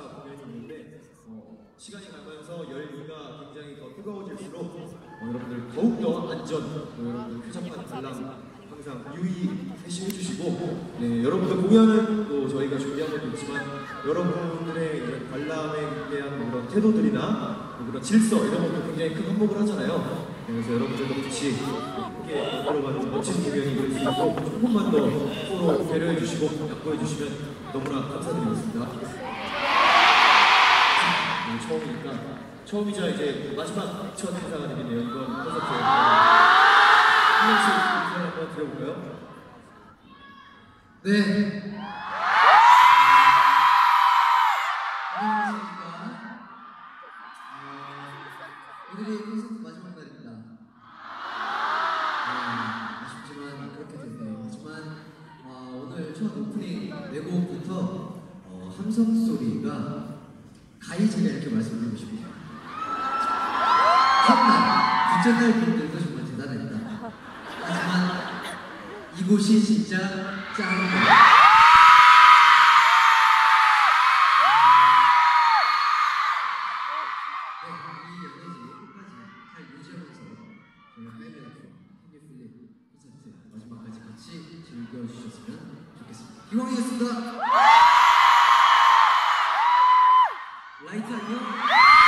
공연이 있는데 시간이 가면서 열기가 굉장히 더 뜨거워질수록 여러분들 더욱더 안전, 여러분들 쾌적한 관람 항상 유의해주시고 여러분들 공연은 또 저희가 준비한 것도 있지만 여러분들의 이제 관람에 대한 그런 태도들이나 그런 질서 이런 것도 굉장히 큰 한몫을 하잖아요. 그래서 여러분들도 같이 함께 만들어가는 멋진 공연이 될 수 있도록 조금만 더 서로 배려해 주시고 양보해 주시면 너무나 감사드리겠습니다. 처음이자 이제 마지막 첫 행사가 되겠네요. 이번 콘서트에 한 명씩 인사를 한번 드려볼까요? 네. 안녕하십니까. 오늘이 콘서트 마지막 날입니다. 아쉽지만 그렇게 됐네요. 하지만 오늘 첫 오프닝 내곡부터 함성 소리가 가이즈가 이렇게 말씀드리고 싶어요. 첫날, 둘째 날 분들도 정말 대단했다. 하지만 이곳이 진짜 짱이다. 이 에너지 끝까지 잘 유지하면서 저희 하이라이트 팬미플리 콘서트 마지막까지 같이 즐겨주셨으면 좋겠습니다. 기광이었습니다. 라이트 안녕.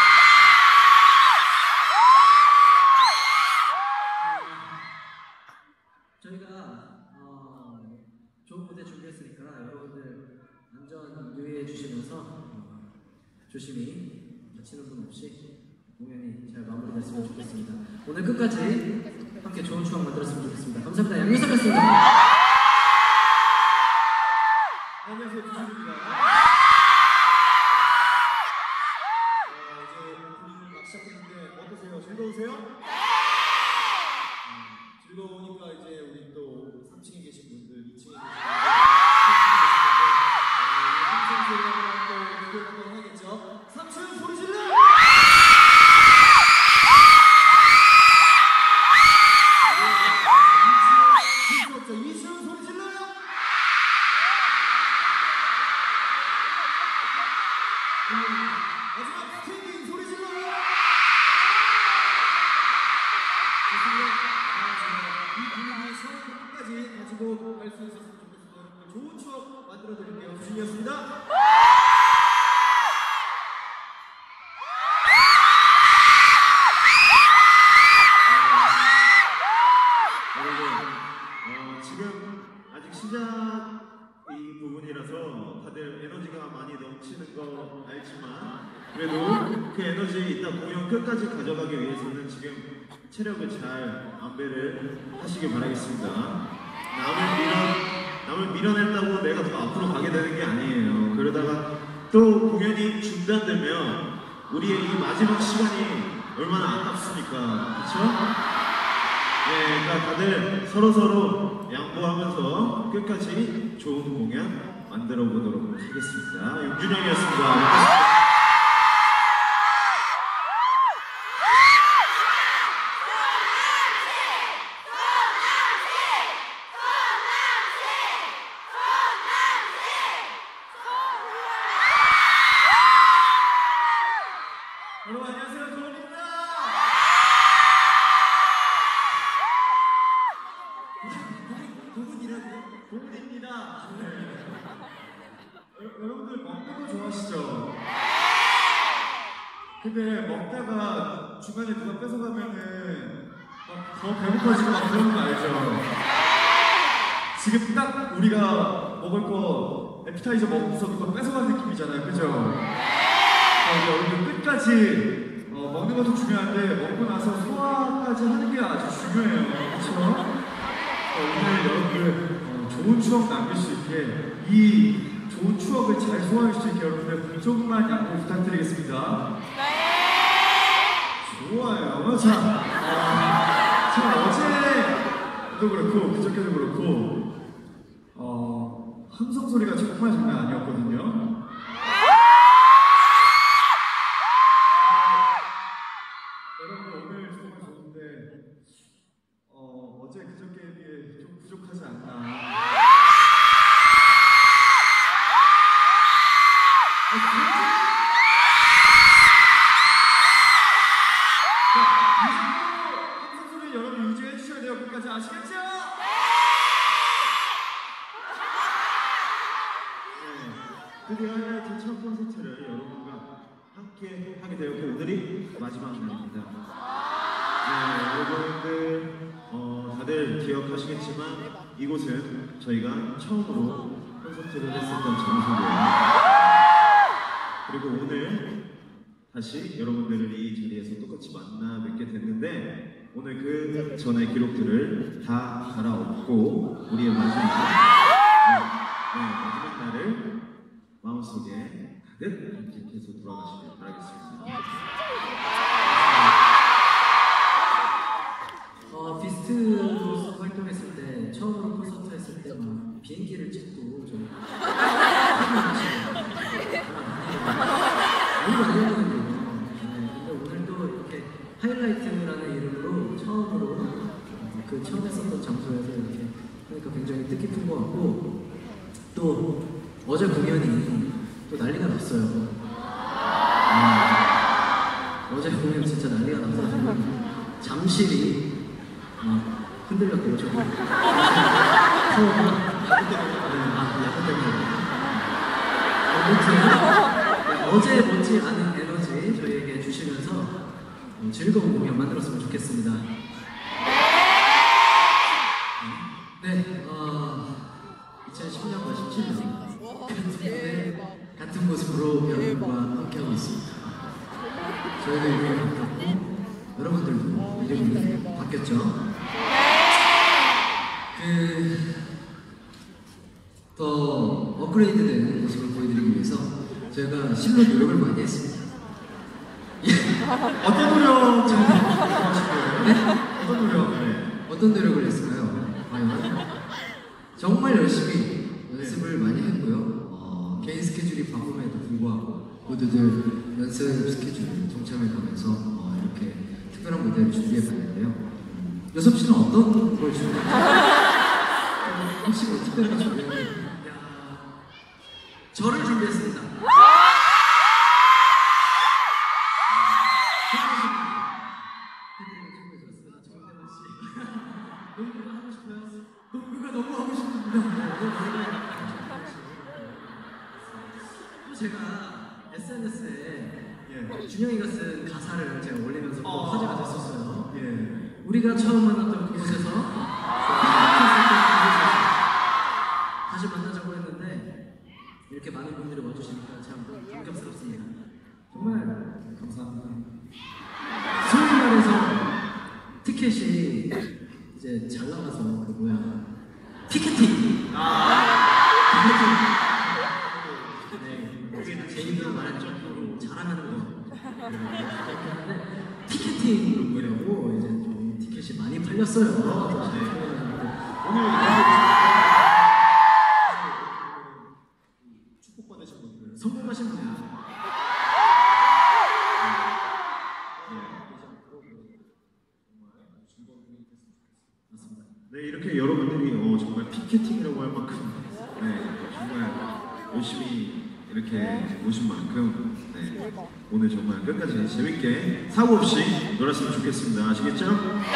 저희가 좋은 무대 준비했으니까 여러분들 안전 유의해 주시면서 조심히 다치는 분 없이 공연이 잘 마무리됐으면 좋겠습니다. 오늘 끝까지 함께 좋은 추억 만들었으면 좋겠습니다. 감사합니다. 양효섭이었습니다. 안녕하세요, 주진입니다. 이제 오프닝을 막 시작했는데 어떠세요? 즐거우세요? 즐거우니까 이제 우리 또 3층에 계신 분들, 2층에 계신 분들, 함성 소리 한번 해야겠죠? 3층 소리 질러! 2층 소리 질러요! 마지막 스탠딩 소리 질러요! 이 분위기 처음부터까지 가지고 갈 수 있었으면 좋겠습니다. 여러분들 좋은 추억 만들어 드릴게요. 주진이었습니다. 여러분, 지금 아직 시작이 부분이라서 다들 에너지가 많이 넘치는 거 알지만 그래도 그 에너지 일단 공연 끝까지 가져가기 위해서는 지금 체력을 잘 안배를 하시길 바라겠습니다. 남을 밀어낸다고 내가 더 앞으로 가게 되는 게 아니에요. 그러다가 또 공연이 중단되면 우리의 이 마지막 시간이 얼마나 아깝습니까? 그렇죠? 네, 그러니까 다들 서로 양보하면서 끝까지 좋은 공연 만들어 보도록 하겠습니다. 윤준영이었습니다. 여러분 안녕하세요, 조원입니다. 도훈이라고요? 도훈입니다. 여러분들 먹는 거 좋아하시죠? 근데 먹다가 중간에 누가 뺏어가면은 막 더 배고파지고 막 그런 거 알죠? 지금 딱 우리가 먹을 거 에피타이저 먹고서 그거 뺏어간 느낌이잖아요, 그죠? 여러분 끝까지 먹는 것도 중요한데 먹고 나서 소화까지 하는 게 아주 중요해요, 그렇죠? 오늘 여러분들 좋은 추억 남길 수 있게 이 좋은 추억을 잘 소화할 수 있게 여러분들 조금만 양보 부탁드리겠습니다. 좋아요. 자, 어제도 그렇고 그저께도 그렇고 함성 소리가 정말 장난 아니었거든요. 여러분 오늘 정말 좋은데 어제 그저께에 비해 좀 부족하지 않나. 처음이 되었고 오늘이 마지막 날입니다. 네, 여러분들 다들 기억하시겠지만 이곳은 저희가 처음으로 콘서트를 했었던 장소고요. 그리고 오늘 다시 여러분들을 이 자리에서 똑같이 만나 뵙게 됐는데 오늘 그 전의 기록들을 다 갈아엎고 우리의 마지막 날을 마음속에 가득 간직해서 돌아가시길 바라겠습니다. 비스트로서 활동했을 때 처음으로 콘서트 했을 때 막 비행기를 찍고 좀 너무 많이 했거든요. 근데 오늘도 이렇게 하이라이트라는 이름으로 처음으로 그 처음 했었던 장소에서 이렇게 하니까 굉장히 뜻깊은 것 같고 또 어제 공연이 또 난리가 났어요. 어제 공연 진짜 난리가 나서 잠실이 흔들렸대요, 저거. 야구 때문에. 아무튼, 어제 못지 않은 에너지 저희에게 주시면서 즐거운 공연 만들었으면 좋겠습니다. 네, 2010년과 17년 같은 모습으로 여러분과 함께하고 있습니다. 저희도 이름이 바뀌었고 여러분들도 이름이 바뀌었죠. 더 업그레이드된 모습을 보여드리기 위해서 저희가 실로 노력을 많이 했습니다. 어떤 노력 좀 하실 거예요? 네? 어떤 노력? 네. 어떤 노력을 했을까요? 과연? 정말 열심히 연습을 많이 했고요. 개인 스케줄이 바쁨에도 불구하고 모두들 연습 스케줄에 동참해 가면서 이렇게 특별한 무대를 준비해 봤는데요. 요섭 씨는 어떤 걸 준비했나요? 혹시 뭐 특별한 준비했나요? 저를 준비했습니다. 농구가 하고 싶어요? 농구가 너무 하고 싶습니다. 제가 SNS에 준영이가 쓴 가사를 제가 올리면서 화제가 됐었어요. 우리가 처음 만났던 그곳에서 다시 만나자고 했는데 이렇게 많은 분들이 와주시니까 참 감격스럽습니다. 정말 감사합니다. 소위 말해서 티켓이 이제 잘 나가서 그 뭐야 티켓팅. 네, 제 입으로 말할 정도로 잘하는 거. 티켓팅이라고 이제 좀 티켓이 많이 팔렸어요. 오늘 축복받으신 분들 성공하신 분들. 네, 이렇게 여러분들이 정말 피켓팅이라고 할 만큼 정말 열심히 이렇게 오신 만큼 오늘 정말 끝까지 재밌게 사고 없이 놀았으면 좋겠습니다. 아시겠죠?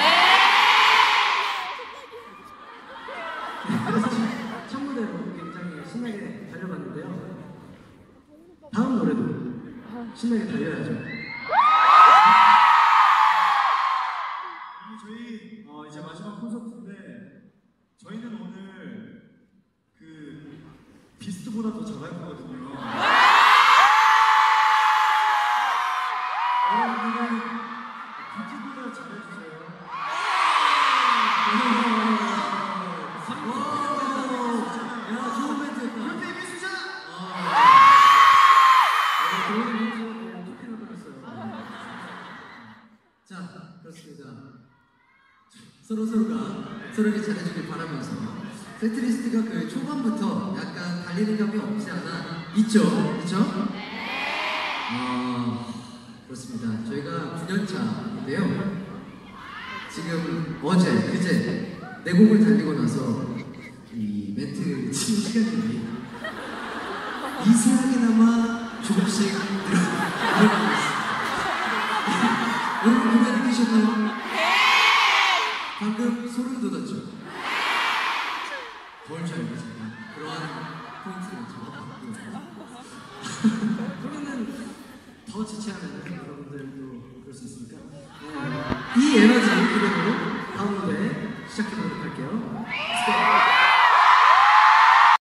그래서 첫 무대로 굉장히 신나게 달려봤는데요. 다음 노래도 신나게 달려야죠. 저희 이제 마지막 콘서트인데 저희는 오늘 그 비스트보다 더 잘할 거거든요. 여러분들은 비트보다 잘해주세요. 야, 좋은 멘트였다. 그런데 이미 수잖아. 좋은 멘트 토끼나 들었어요. 자, 그렇습니다. 서로가 서로에게 잘해주길 바라면서 세트리스트가 그 초반부터 약간 달리는 감이 없지 않아 있죠? 그렇죠? 그렇습니다. 저희가 9년차인데요. 지금 어제, 그제 네 곡을 달리고 나서 이 멘트 치는 시간들이 미세하게나마 조금씩 늘어나고 있습니다. 여러분 누가 느끼셨나요? 방금 소름 돋았죠? 뭘 잘 모르겠어요. 그러한 포인트를 잡아봤고요. 그러면은 더 더 지체하면 여러분들도 그럴 수 있으니까 이 에너지 그대로